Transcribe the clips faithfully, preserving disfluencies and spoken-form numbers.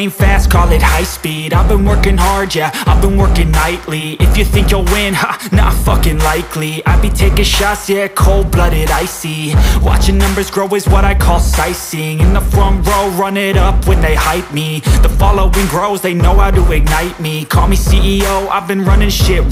ain't fast, call it high speed. I've been working hard, yeah, I've been working nightly. If you think you'll win, ha, not fucking likely. I be taking shots, yeah, cold-blooded, icy. Watching numbers grow is what I call sightseeing. In the front row, run it up when they hype me. The following grows, they know how to ignite me. Call me C E O, I've been running shit.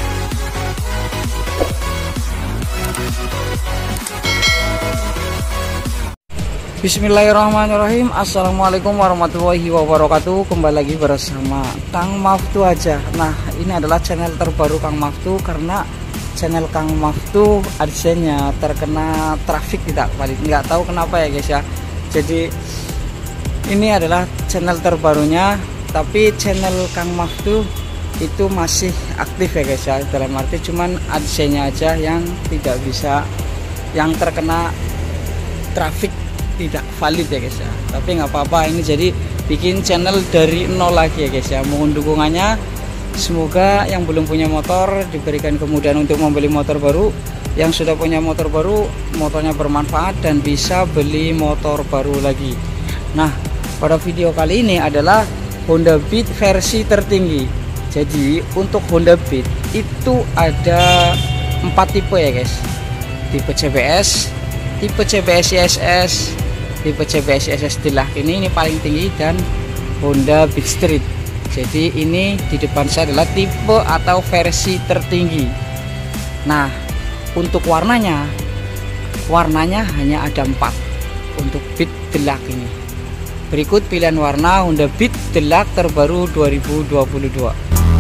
Bismillahirrahmanirrahim. Assalamualaikum warahmatullahi wabarakatuh. Kembali lagi bersama Kang Maftu aja. Nah, ini adalah channel terbaru Kang Maftu karena channel Kang Maftu adsense-nya terkena traffic tidak valid. Nggak tahu kenapa ya guys ya. Jadi ini adalah channel terbarunya, tapi channel Kang Maftu itu masih aktif ya guys ya. Dalam arti cuman adsense-nya aja yang tidak bisa, yang terkena traffic tidak valid ya guys ya. Tapi nggak apa-apa, ini jadi bikin channel dari nol lagi ya guys ya. Mohon dukungannya, semoga yang belum punya motor diberikan kemudahan untuk membeli motor baru. Yang sudah punya motor baru, motornya bermanfaat dan bisa beli motor baru lagi. Nah, pada video kali ini adalah Honda Beat versi tertinggi. Jadi untuk Honda Beat itu ada empat tipe ya guys. Tipe C B S, tipe C B S I S S, tipe C B S I S S Deluxe ini ini paling tinggi, dan Honda Beat Street. Jadi ini di depan saya adalah tipe atau versi tertinggi. Nah, untuk warnanya, warnanya hanya ada empat untuk Beat Deluxe ini. Berikut pilihan warna Honda Beat Deluxe terbaru dua ribu dua puluh dua.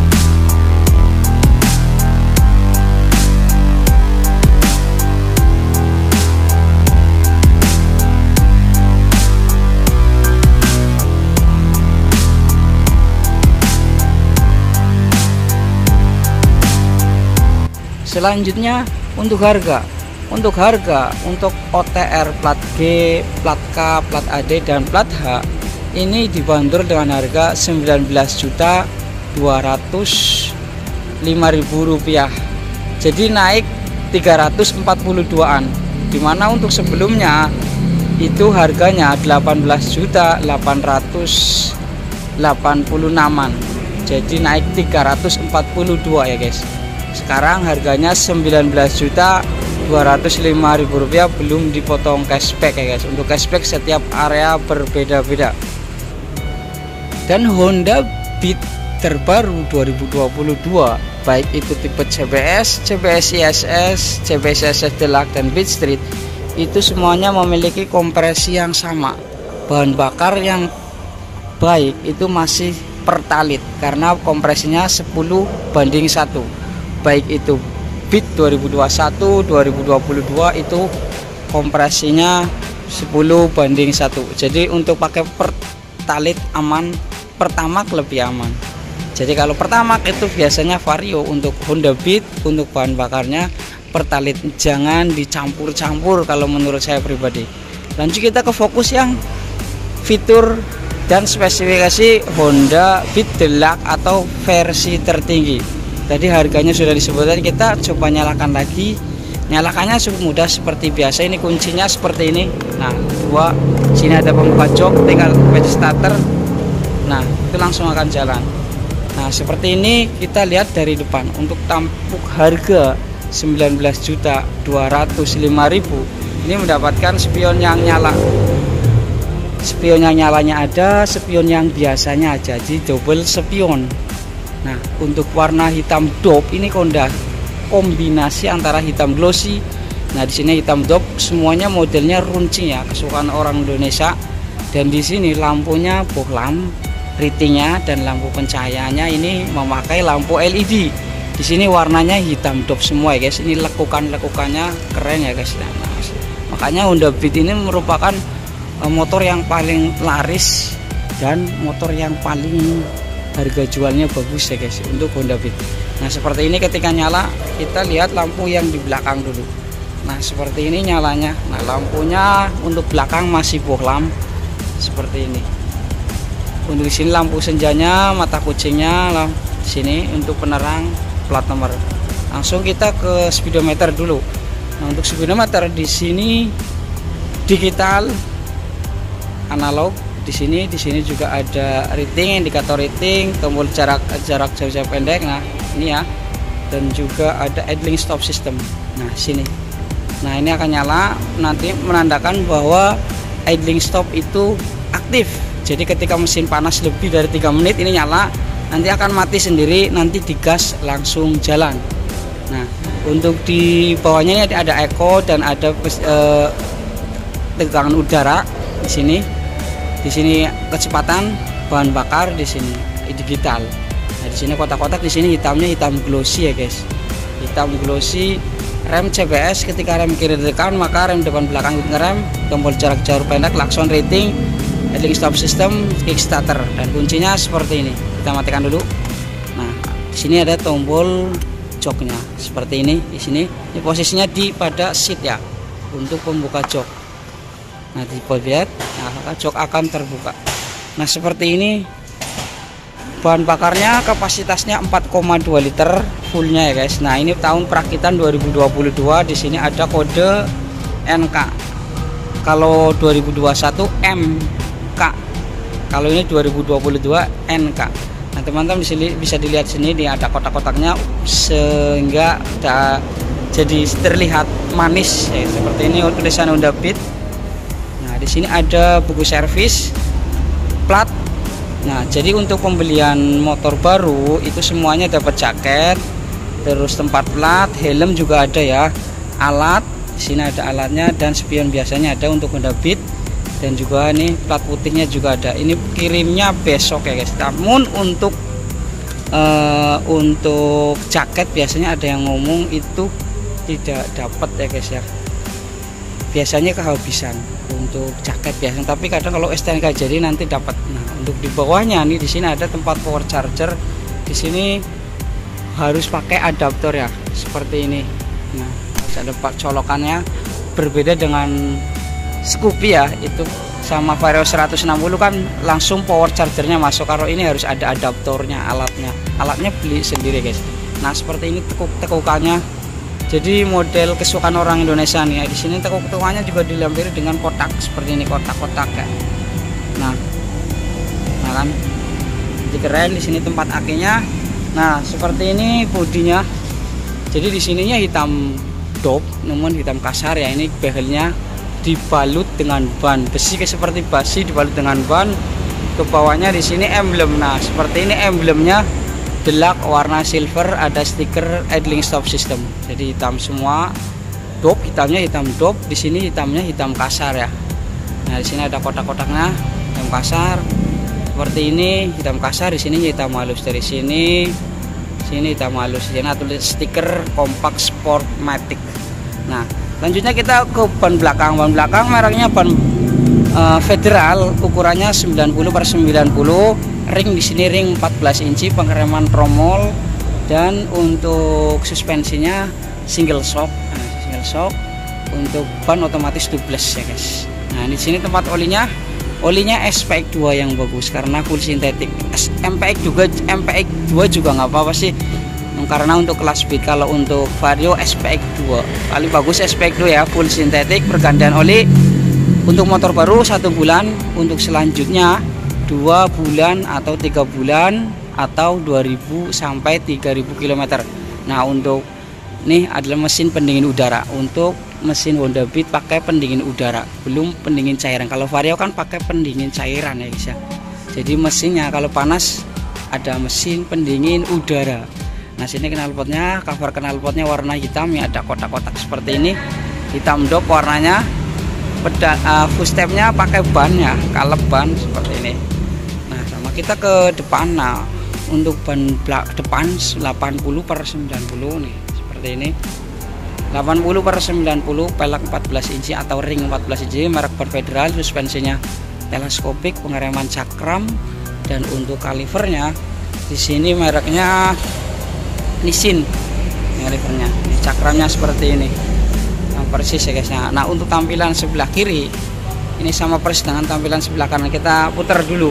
Selanjutnya untuk harga, untuk harga untuk O T R plat G, plat K, plat A D dan plat H ini dibanderol dengan harga sembilan belas juta dua ratus lima ribu rupiah. Jadi naik tiga ratus empat puluh dua-an. Dimana untuk sebelumnya itu harganya delapan belas juta delapan ratus delapan puluh enam-an. Jadi naik tiga ratus empat puluh dua ya guys. Sekarang harganya sembilan belas juta dua ratus lima ribu rupiah, belum dipotong cashback ya guys. Untuk cashback setiap area berbeda-beda. Dan Honda Beat terbaru dua ribu dua puluh dua, baik itu tipe C B S, C B S I S S, C B S I S S Deluxe dan Beat Street, itu semuanya memiliki kompresi yang sama. Bahan bakar yang baik itu masih Pertalite karena kompresinya sepuluh banding satu. Baik itu Beat dua ribu dua puluh satu, dua ribu dua puluh dua itu kompresinya sepuluh banding satu. Jadi untuk pakai Pertalite aman, Pertamax lebih aman. Jadi kalau Pertamax itu biasanya Vario. Untuk Honda Beat untuk bahan bakarnya Pertalite, jangan dicampur-campur kalau menurut saya pribadi. Lanjut kita ke fokus yang fitur dan spesifikasi Honda Beat Deluxe atau versi tertinggi. Tadi harganya sudah disebutkan, kita coba nyalakan lagi. Nyalakannya cukup mudah seperti biasa. Ini kuncinya seperti ini. Nah, dua, sini ada pembuka jok, tinggal pencet starter. Nah, itu langsung akan jalan. Nah, seperti ini kita lihat dari depan. Untuk tampuk harga sembilan belas juta dua ratus lima ribu, ini mendapatkan spion yang nyala. Spion yang nyalanya ada, spion yang biasanya aja, jadi double spion. Nah, untuk warna hitam dope ini Honda kombinasi antara hitam glossy. Nah, di sini hitam dope, semuanya modelnya runcing ya, kesukaan orang Indonesia. Dan di sini lampunya bohlam, ratingnya dan lampu pencahayaannya ini memakai lampu L E D. Di sini warnanya hitam dope semua ya guys. Ini lekukan-lekukannya keren ya guys. Nah, makanya Honda Beat ini merupakan motor yang paling laris dan motor yang paling harga jualnya bagus ya guys untuk Honda Beat. Nah, seperti ini ketika nyala, kita lihat lampu yang di belakang dulu. Nah, seperti ini nyalanya. Nah, lampunya untuk belakang masih bohlam seperti ini. Untuk di sini lampu senjanya, mata kucingnya lah di sini untuk penerang plat nomor. Langsung kita ke speedometer dulu. Nah, untuk speedometer di sini digital, analog. di sini, di sini juga ada rating, indikator rating, tombol jarak jarak jauh jauh pendek. Nah ini ya, dan juga ada idling stop system. Nah sini, nah ini akan nyala nanti menandakan bahwa idling stop itu aktif. Jadi ketika mesin panas lebih dari tiga menit ini nyala, nanti akan mati sendiri, nanti digas langsung jalan. Nah untuk di bawahnya ini ada eco dan ada eh, tegangan udara di sini. Di sini kecepatan, bahan bakar di sini digital. Nah di sini kotak-kotak, di sini hitamnya hitam glossy ya guys, hitam glossy. Rem C B S, ketika rem kiri ditekan maka rem depan belakang ngerem, tombol jarak jauh pendek, klakson rating, idling stop system, kickstarter, dan kuncinya seperti ini. Kita matikan dulu. Nah di sini ada tombol joknya seperti ini. Di sini ini posisinya di pada seat ya, untuk pembuka jok. Nah lihat, nah jok akan terbuka. Nah seperti ini. Bahan bakarnya kapasitasnya empat koma dua liter fullnya ya guys. Nah ini tahun perakitan dua ribu dua puluh dua. Di sini ada kode N K. Kalau dua ribu dua puluh satu M K. Kalau ini dua ribu dua puluh dua N K. Nah teman-teman di sini bisa dilihat sini, dia ada kotak-kotaknya sehingga ada, jadi terlihat manis ya, seperti ini tulisan Honda Beat. Nah di sini ada buku servis, plat. Nah jadi untuk pembelian motor baru itu semuanya dapat jaket, terus tempat plat, helm juga ada ya, alat di sini ada alatnya, dan spion biasanya ada untuk Honda Beat, dan juga nih plat putihnya juga ada. Ini kirimnya besok ya guys. Namun untuk uh, untuk jaket biasanya ada yang ngomong itu tidak dapat ya guys ya, biasanya kehabisan untuk jaket biasanya, tapi kadang kalau S T N K jadi nanti dapat. Nah untuk di bawahnya nih, di sini ada tempat power charger. Di sini harus pakai adaptor ya, seperti ini. Nah harus ada colokannya, berbeda dengan Scoopy ya, itu sama Vario seratus enam puluh kan langsung power chargernya masuk. Kalau ini harus ada adaptornya, alatnya alatnya beli sendiri guys. Nah seperti ini tekuk-tekukannya. Jadi model kesukaan orang Indonesia nih ya. Di sini tekuk-tekukannya juga dilampiri dengan kotak seperti ini, kotak-kotak ya. Nah, nah kan, jadi keren. Di sini tempat akinya. Nah seperti ini bodinya. Jadi di sininya hitam dop, namun hitam kasar ya. Ini behelnya dibalut dengan ban besi, kayak seperti basi dibalut dengan ban. Ke bawahnya di sini emblem. Nah seperti ini emblemnya, delak warna silver, ada stiker idling stop system. Jadi hitam semua, dop hitamnya hitam dop. Di sini hitamnya hitam kasar ya. Nah di sini ada kotak-kotaknya hitam kasar seperti ini, hitam kasar. Di sini hitam halus, dari sini sini hitam halus. Di sini tulis stiker Compact Sport Matic. Nah selanjutnya kita ke ban belakang. Ban belakang mereknya ban uh, Federal, ukurannya sembilan puluh per sembilan puluh. Ring di sini ring empat belas inci, pengereman tromol, dan untuk suspensinya single shock. Nah, single shock. Untuk ban otomatis tubeless ya guys. Nah di sini tempat olinya, olinya S P X dua yang bagus karena full sintetik. M P X juga, M P X dua juga nggak apa-apa sih, karena untuk kelas speed. Kalau untuk Vario S P X dua paling bagus, S P X dua ya, full sintetik, pergantian oli untuk motor baru satu bulan, untuk selanjutnya dua bulan atau tiga bulan atau dua ribu sampai tiga ribu kilometer. Nah untuk nih adalah mesin pendingin udara. Untuk mesin Honda Beat pakai pendingin udara, belum pendingin cairan. Kalau Vario kan pakai pendingin cairan ya guys ya. Jadi mesinnya kalau panas ada mesin pendingin udara. Nah sini knalpotnya, cover knalpotnya warna hitam ya, ada kotak-kotak seperti ini, hitam dop warnanya. Pedal uh, footstepnya pakai ban ya, kalep ban seperti ini. Nah sama kita ke depan. Nah untuk ban depan delapan puluh per sembilan puluh nih seperti ini, delapan puluh per sembilan puluh, pelek empat belas inci atau ring empat belas inci, merek ban Federal. Suspensinya teleskopik, pengereman cakram, dan untuk kalivernya di sini mereknya Nissin kalivernya. Ini cakramnya seperti ini, yang persis ya guys. Nah untuk tampilan sebelah kiri ini sama persis dengan tampilan sebelah kanan. Kita putar dulu.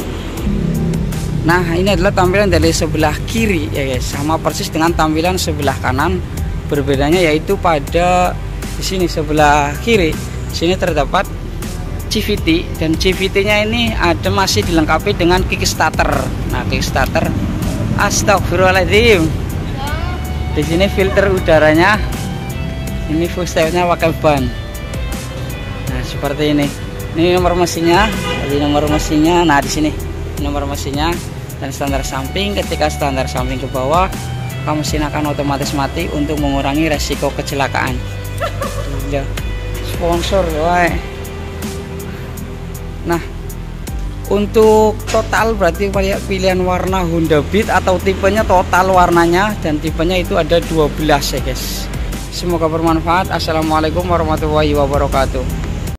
Nah ini adalah tampilan dari sebelah kiri ya guys, sama persis dengan tampilan sebelah kanan. Berbedanya yaitu pada di sini sebelah kiri, sini terdapat C V T, dan C V T-nya ini ada masih dilengkapi dengan kickstarter. Nah, kickstarter, astagfirullahaladzim. Di sini filter udaranya, ini full style-nya pakai ban. Nah, seperti ini. Ini nomor mesinnya, ini nomor mesinnya. Nah, di sini nomor mesinnya dan standar samping. Ketika standar samping ke bawah, mesin akan otomatis mati untuk mengurangi resiko kecelakaan. Ya, sponsor, woy. Nah, untuk total berarti pilihan warna Honda Beat atau tipenya total warnanya dan tipenya itu ada dua belas ya guys. Semoga bermanfaat. Assalamualaikum warahmatullahi wabarakatuh.